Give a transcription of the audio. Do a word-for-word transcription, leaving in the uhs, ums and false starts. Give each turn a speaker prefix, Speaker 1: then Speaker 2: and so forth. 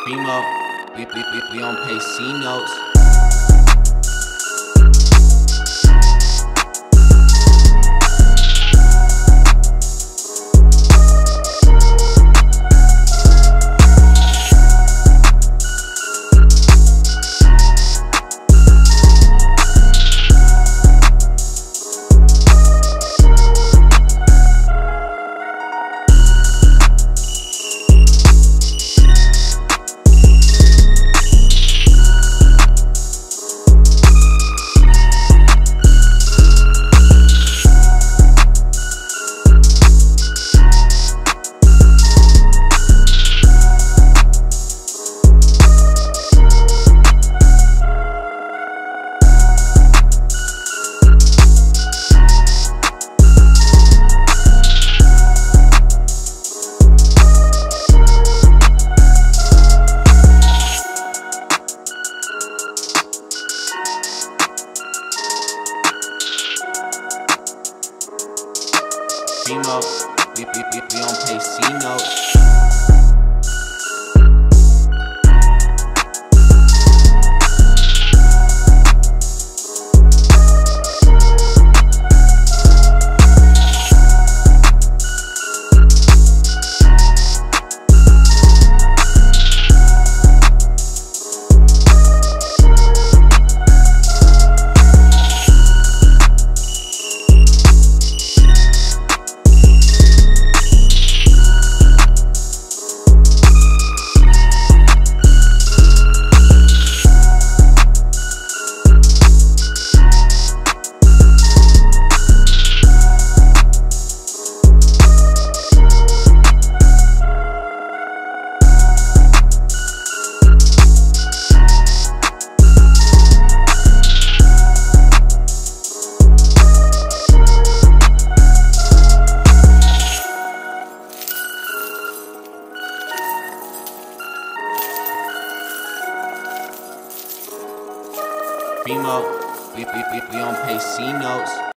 Speaker 1: Primo, we, we, we, we on pay C notes. Primo, we, we, we, we on pay C notes. Primo, we, we, we, we on pay C notes.